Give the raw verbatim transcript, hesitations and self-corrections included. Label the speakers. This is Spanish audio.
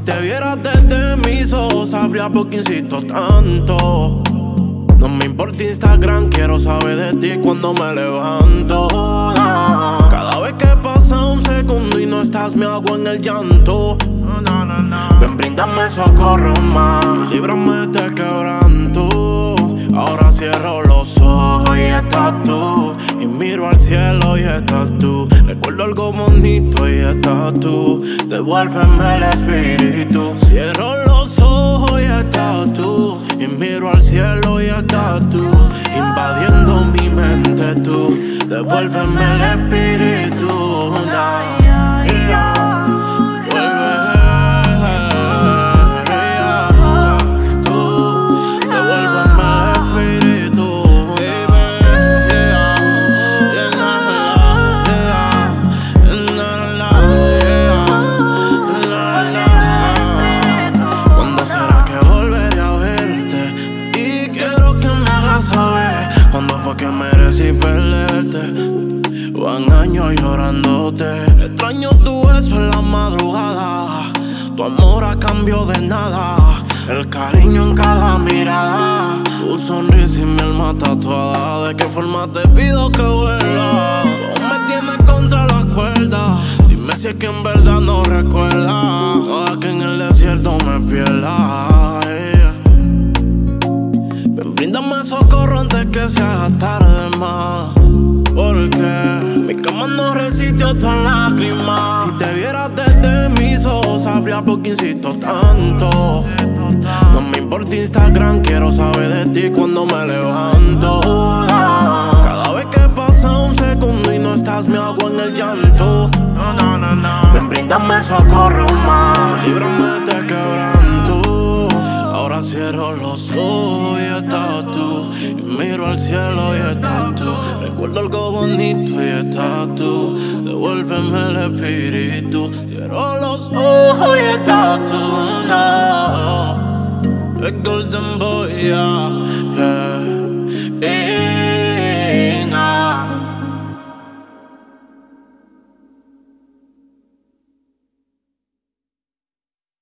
Speaker 1: te vieras desde mis ojos, sabría por qué insisto tanto. No me importa Instagram, quiero saber de ti cuando me levanto. Cada vez que pasa un segundo y no estás, me hago en el llanto. Ven, bríndame socorro más, líbrame de quebranto. Ahora cierro los ojos y estás tú, y miro al cielo y estás tú. Recuerdo algo bonito y estás tú, devuélveme el espíritu. Cierro los ojos y estás tú, y miro al cielo y estás tú, invadiendo mi mente tú, devuélveme el espíritu. Nah. Cuando fue que merecí perderte, van años llorándote. Extraño tu beso en la madrugada, tu amor a cambio de nada, el cariño en cada mirada, tu sonrisa y mi alma tatuada. ¿De qué forma te pido que vuelva? Tú me tienes contra las cuerdas, dime si es que en verdad no recuerdas. No, que en el desierto me pierda. Bríndame socorro antes que se haga tarde más, porque mi cama no resistió tus lágrimas. Si te vieras desde mis ojos, sabría por qué insisto tanto. No me importa Instagram, quiero saber de ti cuando me levanto. Cada vez que pasa un segundo y no estás, me hago en el llanto. Ven, bríndame socorro más, líbrame de quebranto. Ahora cierro los ojos y estás tú, y miro al cielo y estás tú. Recuerdo algo bonito y estás tú, devuélveme el espíritu. Cierro los ojos y estás tú, no. El Golden Boy, yeah, yeah.